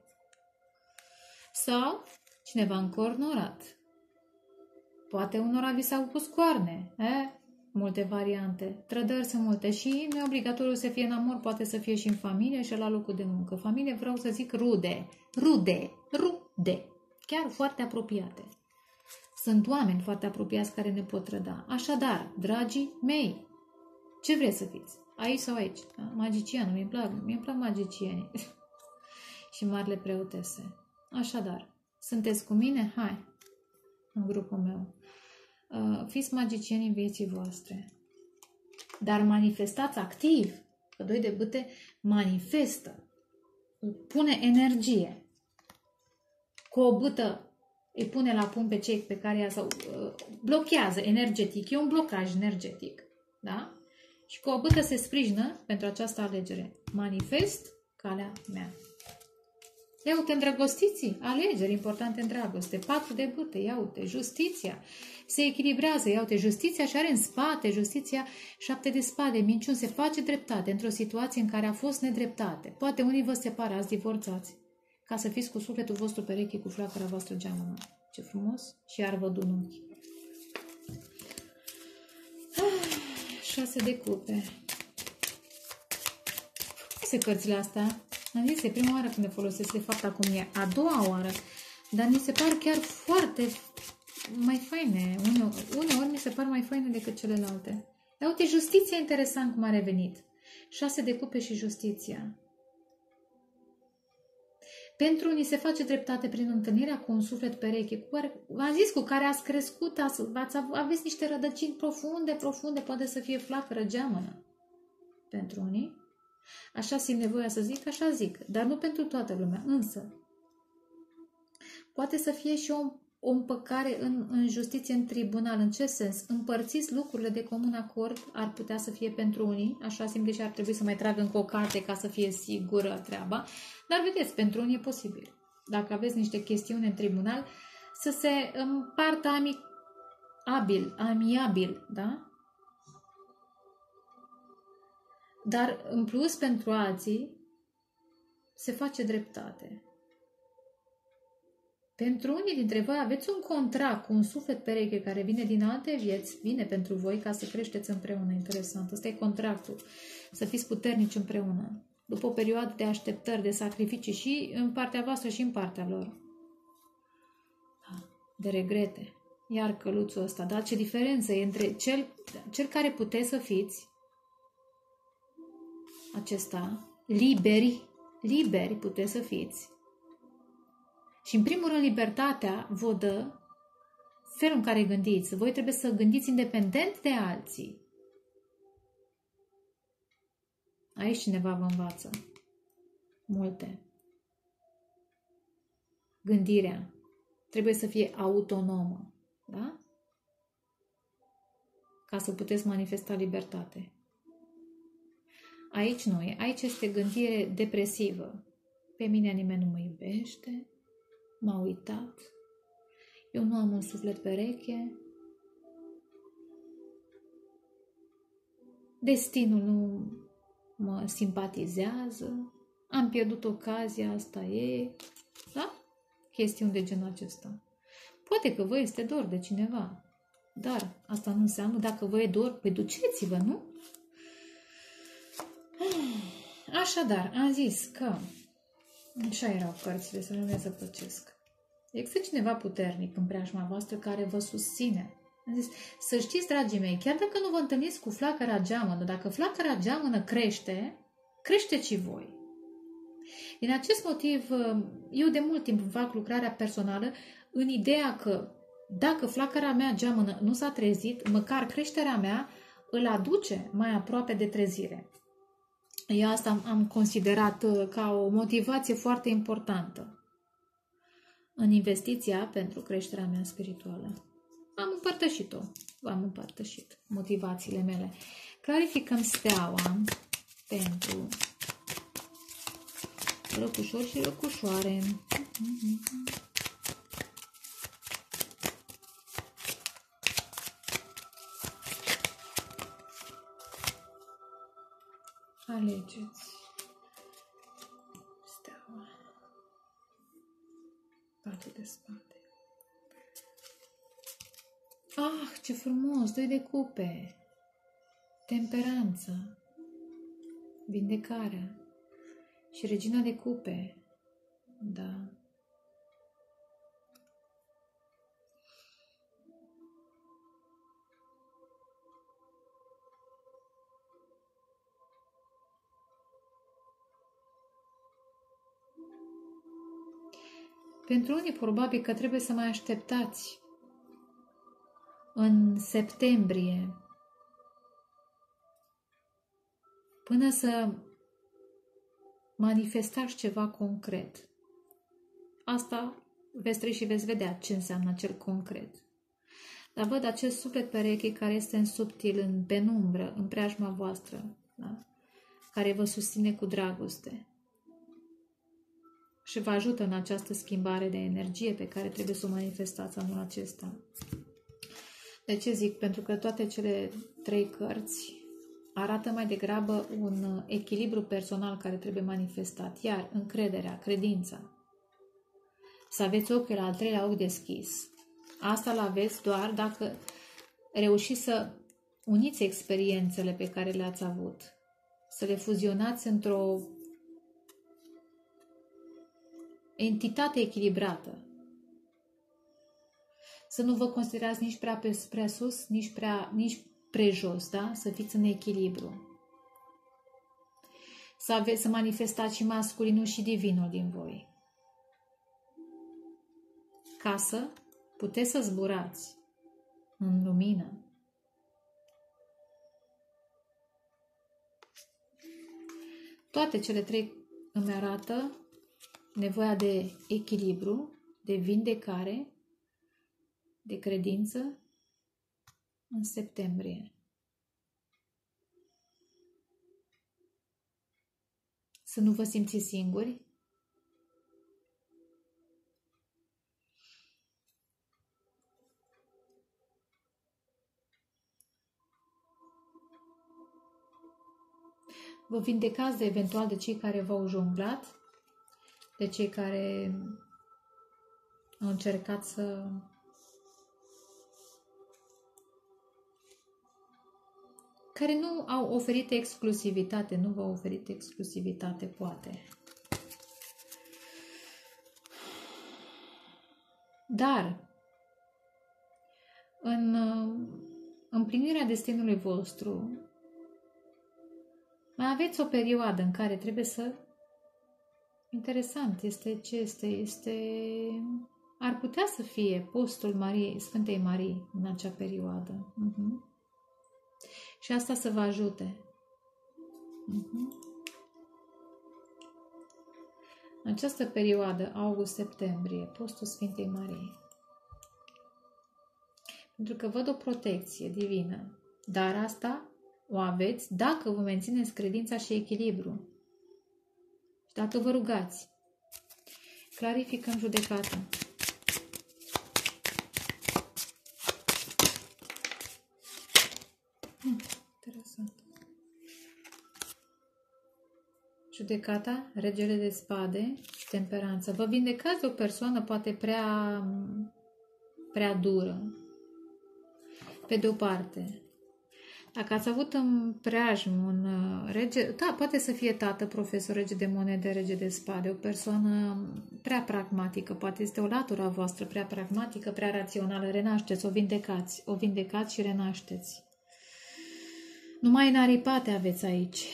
Sau cineva încornorat. Poate unora vi s-au pus coarne. Eh? Multe variante. Trădări sunt multe și nu e obligatoriu să fie în amor, poate să fie și în familie și la locul de muncă. Familie vreau să zic rude. Rude. Rude. Chiar foarte apropiate. Sunt oameni foarte apropiați care ne pot trăda. Așadar, dragii mei, ce vreți să fiți? Aici sau aici? Magician, mi-mi plac, mi-mi plac magicienii. Și marile preotese. Așadar, sunteți cu mine? Hai, în grupul meu. Uh, fiți magicieni în vieții voastre. Dar manifestați activ. Că doi de bâte manifestă. pune energie. Cu o bâtă îi pune la punct pe cei pe care ea sau uh, blochează energetic. E un blocaj energetic. Da? Și cu o bâtă se sprijină pentru această alegere. Manifest calea mea. Ia uite, îndrăgostiții, alegeri importante în dragoste, patru de bâte, ia uite, justiția, se echilibrează, ia uite, justiția și are în spate, justiția, șapte de spade, minciuni, se face dreptate într-o situație în care a fost nedreptate. Poate unii vă separați, divorțați, ca să fiți cu sufletul vostru pereche, cu flacăra voastră geamănă. Ce frumos! Și iar văd un unchi. Șase de cupe. Frumoase cărțile astea. Am zis, e prima oară când le folosesc, de fapt acum e a doua oară, dar mi se par chiar foarte mai faine. Uneori, uneori mi se par mai faine decât celelalte. Ia uite, justiția, interesant cum a revenit. Șase de cupe și justiția. Pentru unii se face dreptate prin întâlnirea cu un suflet pereche, cu care, v-am zis, cu care ați crescut, ați, aveți niște rădăcini profunde, profunde, poate să fie flacără, geamănă. Pentru unii. Așa simt nevoia să zic, așa zic, dar nu pentru toată lumea. Însă, poate să fie și o, o împăcare în, în justiție, în tribunal. În ce sens? Împărțiți lucrurile de comun acord, ar putea să fie pentru unii, așa simt, deși ar trebui să mai trag încă o carte ca să fie sigură treaba, dar vedeți, pentru unii e posibil. Dacă aveți niște chestiuni în tribunal, să se împartă amiabil, amiabil, da? Dar, în plus, pentru alții, se face dreptate. Pentru unii dintre voi aveți un contract cu un suflet pereche care vine din alte vieți, vine pentru voi ca să creșteți împreună. Interesant. Ăsta e contractul. Să fiți puternici împreună. După o perioadă de așteptări, de sacrificii și în partea voastră și în partea lor. De regrete. Iar căluțul ăsta. Dar ce diferență e între cel, cel care puteți să fiți acesta, liberi, liberi puteți să fiți. Și în primul rând libertatea vă dă felul în care gândiți. Voi trebuie să gândiți independent de alții. Aici cineva vă învață multe. Gândirea trebuie să fie autonomă, da? Ca să puteți manifesta libertate. Aici nu e. Aici este gândire depresivă. Pe mine nimeni nu mă iubește. M-a uitat. Eu nu am un suflet pereche. Destinul nu mă simpatizează. Am pierdut ocazia, asta e. Da? Chestiuni de genul acesta. Poate că vă este dor de cineva. Dar asta nu înseamnă, dacă vă e dor, păi duceți-vă, nu? Așadar, am zis că așa erau cărțile, să nu le zăpăcesc. Există cineva puternic în preajma voastră care vă susține. Am zis, să știți, dragii mei, chiar dacă nu vă întâlniți cu flacăra geamănă, dacă flacăra geamănă crește, creșteți și voi. Din acest motiv, eu de mult timp fac lucrarea personală în ideea că dacă flacăra mea geamănă nu s-a trezit, măcar creșterea mea îl aduce mai aproape de trezire. Eu asta am considerat ca o motivație foarte importantă în investiția pentru creșterea mea spirituală. Am împărtășit-o, v-am împărtășit motivațiile mele. Clarificăm steaua pentru răcușori și răcușoare. Alegeți steaua, patru de spade. Ah, ce frumos! Doi de cupe, temperanță, vindecarea și regina de cupe. Da. Pentru unii, probabil că trebuie să mai așteptați în septembrie până să manifestați ceva concret. Asta veți trăi și veți vedea ce înseamnă acel concret. Dar văd acest suflet pereche care este în subtil, în penumbră, în preajma voastră, da? Care vă susține cu dragoste și vă ajută în această schimbare de energie pe care trebuie să o manifestați anul acesta. De ce zic? Pentru că toate cele trei cărți arată mai degrabă un echilibru personal care trebuie manifestat, iar încrederea, credința, să aveți ochiul la al treilea ochi deschis. Asta l aveți doar dacă reușiți să uniți experiențele pe care le-ați avut, să le fuzionați într-o entitate echilibrată. Să nu vă considerați nici prea, prea sus, nici prea nici prejos, da? Să fiți în echilibru. Să, aveți, să manifestați și masculinul și divinul din voi. Ca să puteți să zburați în lumină. Toate cele trei îmi arată nevoia de echilibru, de vindecare, de credință în septembrie. Să nu vă simțiți singuri. Vă vindecați de eventual de cei care v-au jonglat, de cei care au încercat să care nu au oferit exclusivitate, nu v-au oferit exclusivitate, poate. Dar în împlinirea destinului vostru mai aveți o perioadă în care trebuie să... Interesant, este ce este? Este... Ar putea să fie postul Mariei, Sfântei Marii în acea perioadă. Uh-huh. Și asta să vă ajute. Uh-huh. În această perioadă, august-septembrie, postul Sfintei Mariei. Pentru că văd o protecție divină. Dar asta o aveți dacă vă mențineți credința și echilibru. Și dacă vă rugați. Clarificăm judecata. Hmm, interesant. Judecata, regele de spade și temperanță. Vă vindecați de o persoană poate prea, prea dură. Pe de o parte. Dacă ați avut în preajmă un rege, da, poate să fie tată, profesor, rege de monede, rege de spade, o persoană prea pragmatică, poate este o latură a voastră prea pragmatică, prea rațională, renașteți, o vindecați, o vindecați și renașteți. Numai înaripate aveți aici.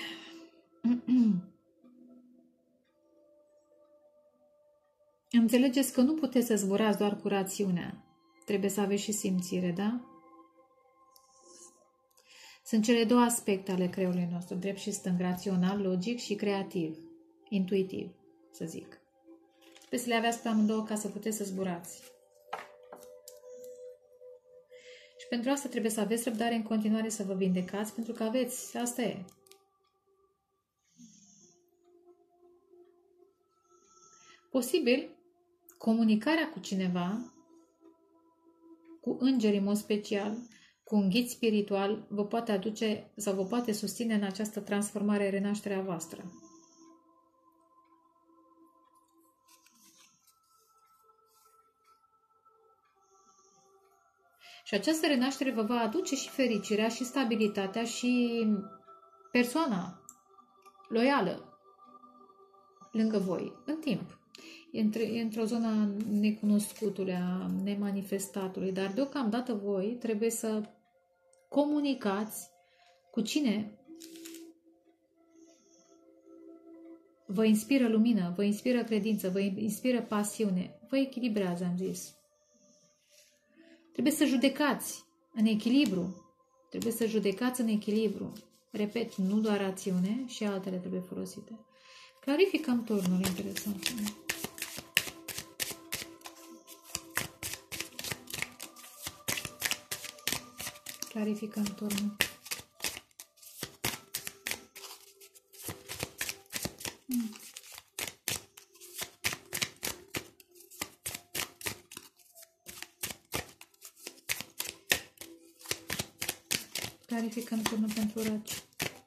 Înțelegeți că nu puteți să zburați doar cu rațiunea. Trebuie să aveți și simțire, da? Sunt cele două aspecte ale creierului nostru, drept și stâng, rațional, logic și creativ, intuitiv, să zic. Trebuie să le aveați pe amândouă ca să puteți să zburați. Și pentru asta trebuie să aveți răbdare în continuare să vă vindecați, pentru că aveți, asta e. Posibil, comunicarea cu cineva, cu îngeri în mod special, cu un ghid spiritual, vă poate aduce sau vă poate susține în această transformare, renașterea voastră. Și această renaștere vă va aduce și fericirea, și stabilitatea, și persoana loială lângă voi, în timp. E într-o zonă necunoscutului, a nemanifestatului, dar deocamdată voi trebuie să comunicați cu cine vă inspiră lumină, vă inspiră credință, vă inspiră pasiune, vă echilibrează, am zis. Trebuie să judecați în echilibru, trebuie să judecați în echilibru. Repet, nu doar rațiune, și altele trebuie folosite. Clarificăm turnul, interesant. Clarificăm turnul. Hmm. Clarificăm turnul pentru raci.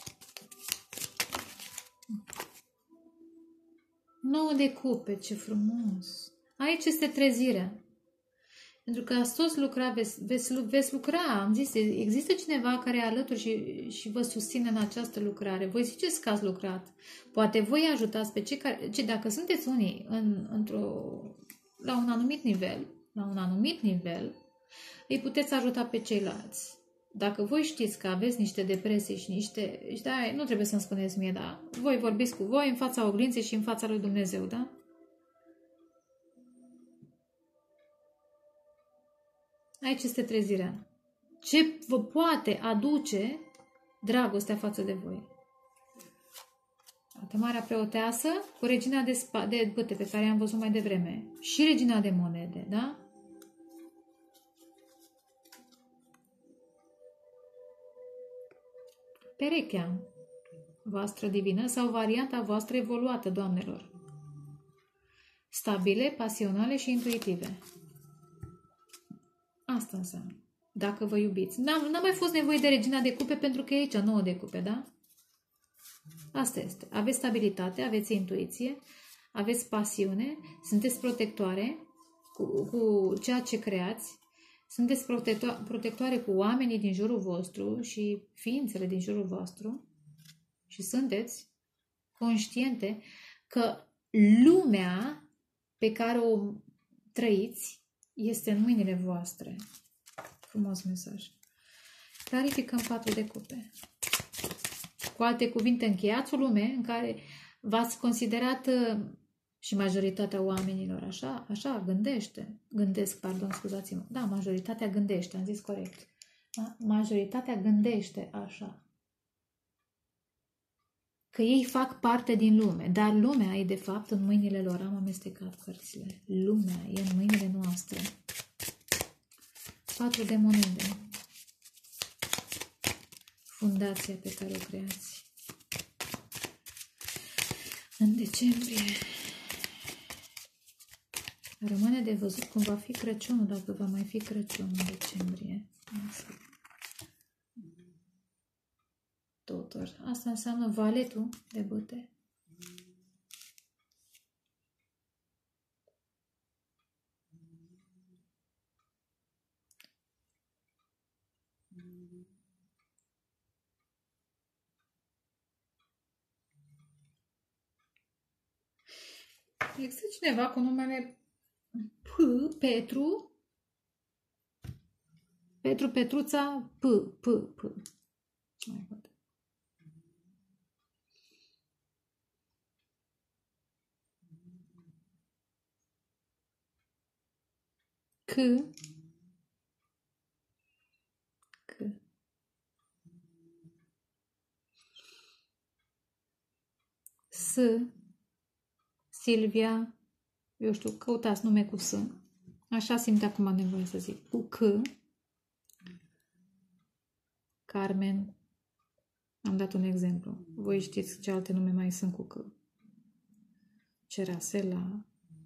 nouă de cupe, ce frumos! Aici este trezirea. Pentru că ați toți lucra, veți, veți, veți lucra, am zis, există cineva care e alături și, și vă susține în această lucrare. Voi ziceți că ați lucrat. Poate voi ajutați pe cei care, ce, dacă sunteți unii în, într-o, la un anumit nivel, la un anumit nivel, îi puteți ajuta pe ceilalți. Dacă voi știți că aveți niște depresii și niște... Și da, nu trebuie să-mi spuneți mie, da? Voi vorbiți cu voi în fața oglinței și în fața lui Dumnezeu, da? Aici este trezirea. Ce vă poate aduce dragostea față de voi? Marea preoteasă cu regina de, spa, de bâte pe care am văzut mai devreme. Și regina de monede, da? Perechea voastră divină sau varianta voastră evoluată, doamnelor. Stabile, pasionale și intuitive. Asta înseamnă. Dacă vă iubiți. N-a mai fost nevoie de regina de cupe pentru că e aici nouă de cupe, da? Asta este. Aveți stabilitate, aveți intuiție, aveți pasiune, sunteți protectoare cu, cu ceea ce creați, sunteți protecto protectoare cu oamenii din jurul vostru și ființele din jurul vostru și sunteți conștiente că lumea pe care o trăiți este în mâinile voastre. Frumos mesaj. Clarificăm patru de cupe. Cu alte cuvinte, încheiați o lume în care v-ați considerat și majoritatea oamenilor așa, așa, gândește, gândesc, pardon, scuzați-mă, da, majoritatea gândește, am zis corect, da? Majoritatea gândește așa, că ei fac parte din lume, dar lumea e de fapt în mâinile lor, am amestecat cărțile, lumea e în mâinile noastre. Patru de monede, fundația pe care o creați. În decembrie rămâne de văzut cum va fi Crăciunul, dacă va mai fi Crăciun în decembrie. Totor. Asta înseamnă valetul de bâte. Există cineva cu numele P, Petru, Petru, Petruța, P, P, P. Mai văd. C, C, S, Silvia, eu știu, căutați nume cu S. Așa simt acum nevoie să zic. Cu C, Carmen, am dat un exemplu. Voi știți ce alte nume mai sunt cu C. Cerasela,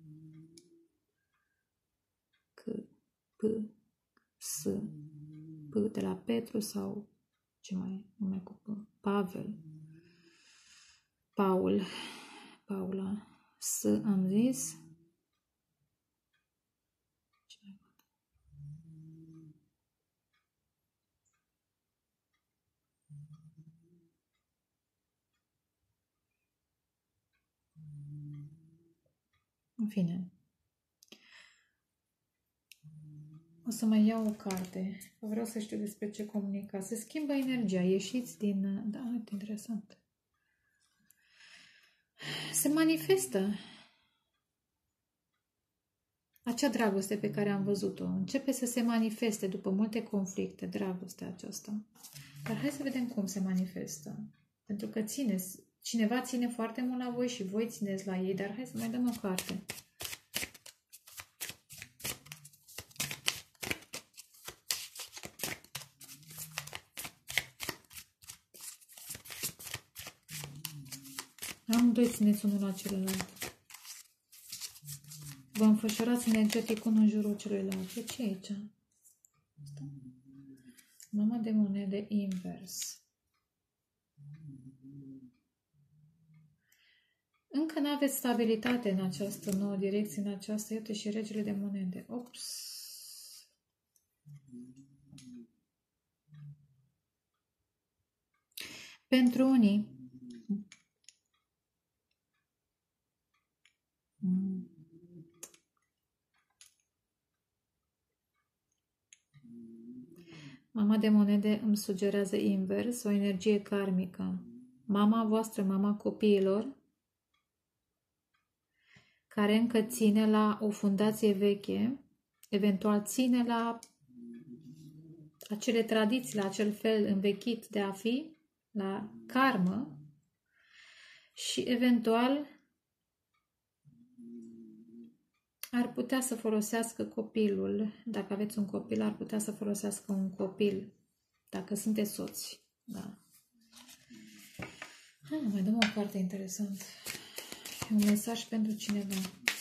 C, P, S, P de la Petru sau ce mai nume cu P? Pavel, Paul, Paula, S am zis. Ce mai văd? În fine. O să mai iau o carte. Vreau să știu despre ce comunica. Se schimbă energia. Ieșiți din... Da, uite, interesant. Se manifestă acea dragoste pe care am văzut-o. Începe să se manifeste după multe conflicte, dragostea aceasta. Dar hai să vedem cum se manifestă. Pentru că ține, Cineva ține foarte mult la voi și voi țineți la ei, dar hai să mai dăm o carte. Amândoi țineți unul la celălalt. Vă înfășurați energetic unul în jurul celuilalt. De ce aici? Mama de monede invers. Încă nu aveți stabilitate în această nouă direcție, în această, iată și regele de monede. Ops! Pentru unii, mama de monede îmi sugerează invers, o energie karmică. Mama voastră, mama copiilor, care încă ține la o fundație veche, eventual ține la acele tradiții, la acel fel învechit de a fi, la karmă și eventual ar putea să folosească copilul, dacă aveți un copil, ar putea să folosească un copil, dacă sunteți soți. Da. Ha, mai dăm o carte interesantă. Un mesaj pentru cineva.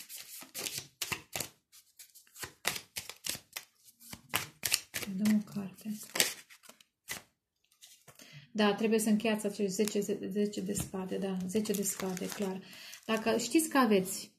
Mai dăm o carte. Da, trebuie să încheiați acești zece, zece de spade, da, zece de spade, clar. Dacă știți că aveți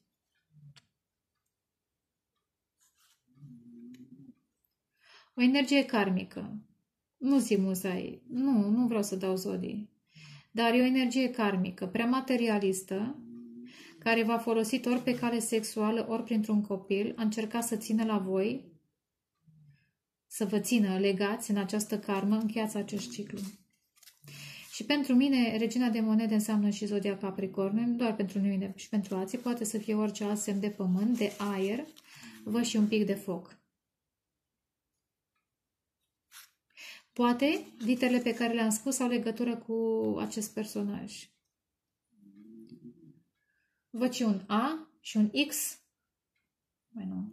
o energie karmică, nu zic musai, nu, nu vreau să dau zodii, dar e o energie karmică, prea materialistă, care v-a folosit ori pe cale sexuală, ori printr-un copil, a încercat să țină la voi, să vă țină legați în această karmă, încheiați acest ciclu. Și pentru mine, regina de monede înseamnă și zodia Capricorn, nu doar pentru mine, și pentru alții, poate să fie orice alt semn de pământ, de aer, văd și un pic de foc. Poate literele pe care le-am spus au legătură cu acest personaj. Văd și un A și un X. Mai nu.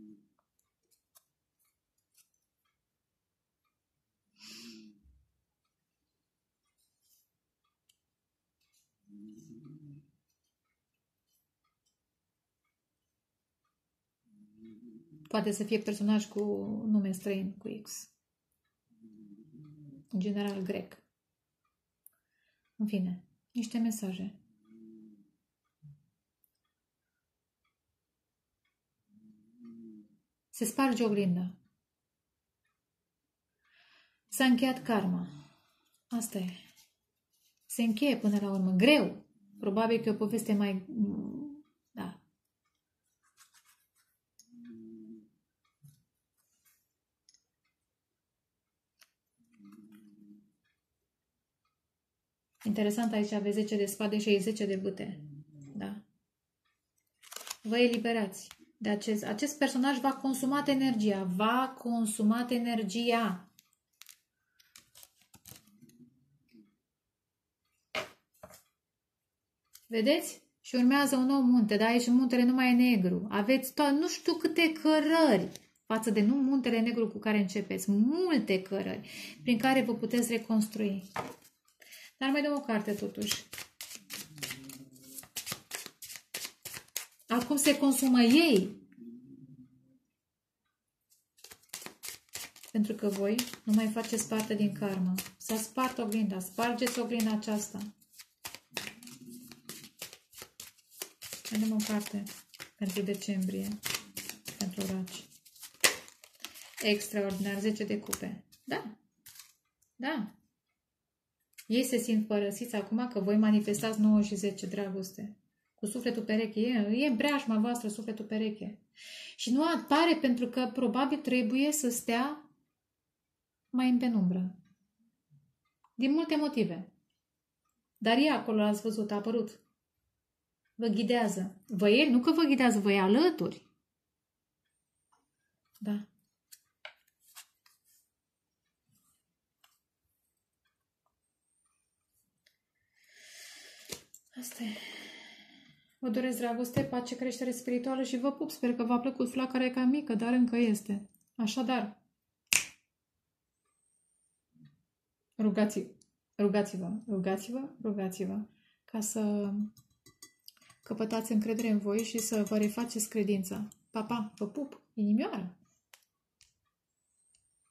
Poate să fie personaj cu nume străin, cu X. În general grec. În fine, niște mesaje. Se sparge oglinda. S-a încheiat karma. Asta e. Se încheie până la urmă. Greu. Probabil că e o poveste mai... Da. Interesant, aici aveți zece de spade și zece de bâte. Da. Vă eliberați. De acest, acest personaj v-a consumat energia. V-a consumat energia. Vedeți? Și urmează un nou munte. Dar aici muntele nu mai e negru. Aveți tot, nu știu câte cărări față de nu muntele negru cu care începeți. Multe cărări prin care vă puteți reconstrui. Dar mai dăm o carte totuși. Acum se consumă ei. Pentru că voi nu mai faceți parte din karmă. S-a spart oglinda. Spargeți oglinda aceasta. Mai dăm o carte pentru decembrie. Pentru raci. Extraordinar. zece de cupe. Da. Da. Ei se simt părăsiți acum că voi manifestați nouă și zece, dragoste. Cu sufletul pereche. E, e breajma voastră, sufletul pereche. Și nu apare pentru că probabil trebuie să stea mai în penumbră. Din multe motive. Dar e acolo, ați văzut, a apărut. Vă ghidează. Vă e, nu că vă ghidează, vă e alături. Da. Asta e. Vă doresc dragoste, pace, creștere spirituală și vă pup. Sper că v-a plăcut. Flacăra e cam mică, dar încă este. Așadar, rugați, rugați-vă, rugați-vă, rugați-vă ca să căpătați încredere în voi și să vă refaceți credința. Pa, pa, vă pup, inimioară!